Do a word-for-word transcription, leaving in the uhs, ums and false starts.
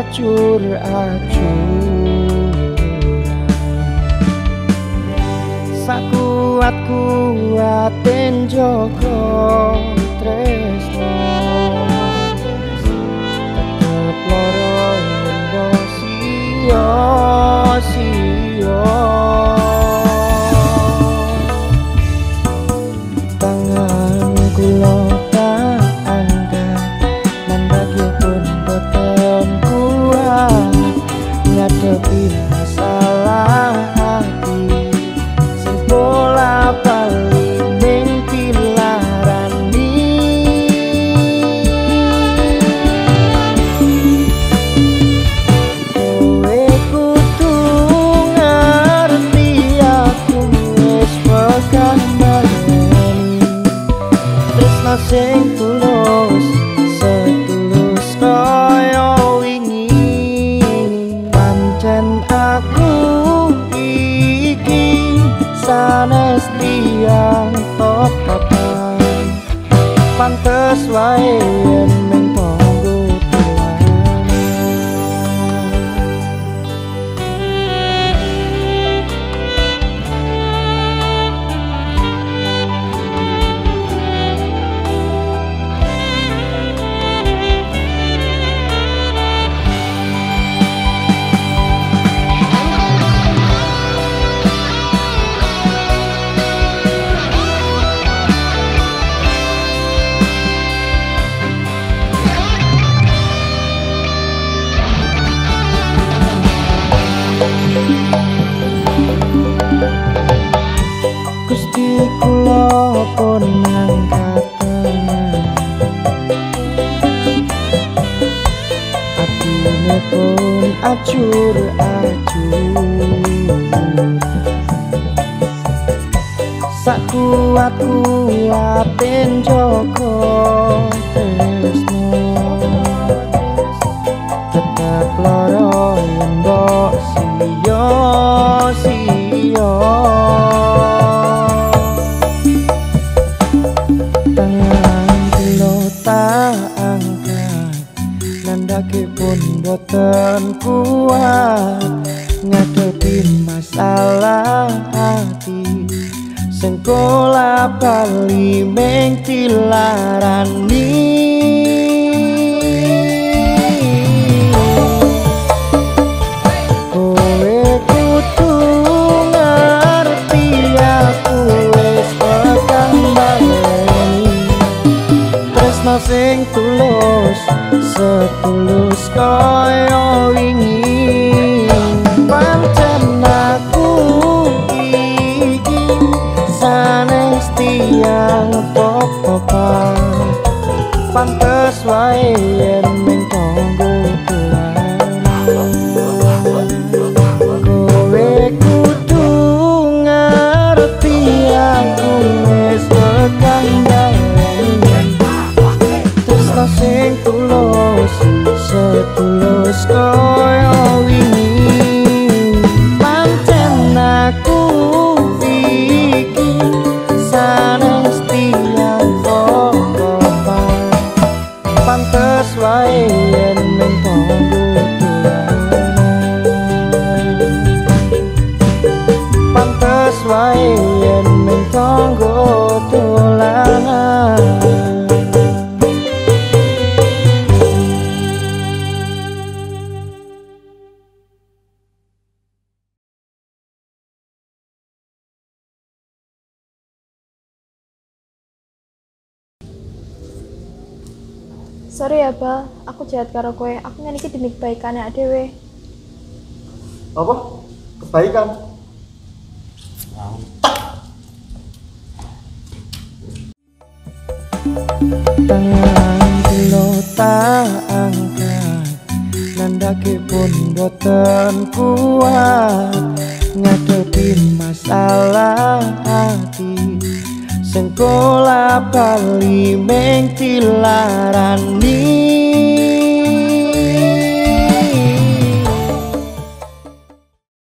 acur-acuran. Sakuat-kuatin joko tresno, tetep loro yen sia-sia. Tangan kula tak angkat, nandhake pun boten kuat ngadepi masalah hati sing bola-bali ning pilarani. Kowe kudu ngerti aku wis pekan tresno sing tulus, setulus kaya wingi. Pancen aku iki sanes tiyang totokan, pantes wae yen mung tanggo Gusti kula pun angkat tangan, atine pun acur-acur. Sakuat-kuatin joko tresno, tetep loro yen mbok sia-sia. Tangan kula tak angkat, nandhake pun boten kuat ngadepi masalah hati sing bola-bali ming dilarani. Kowe kudu ngerti aku wis tekan baleni. Tresno sing tulus, setulus kaya wingi. Pancen aku iki sanes tiyang totokan, pantes wae yen mung tanggo kowe kudu ngerti aku wis tekan baleni. Tresno sing tulus, setulus kaya wingi. Pancen aku iki sanes tiyang totokan, pantes wae yen mung tanggo pantes wae yen mung tanggo dolanan. Sorry ya, Bal. Aku jahat karo kowe. Aku ngene iki demi kebaikane dhewe. Apa? Kebaikan? Tangan kula tak angkat, nandhake pun boten kuat ngadepi masalah hati sing bola-bali ming dilarani.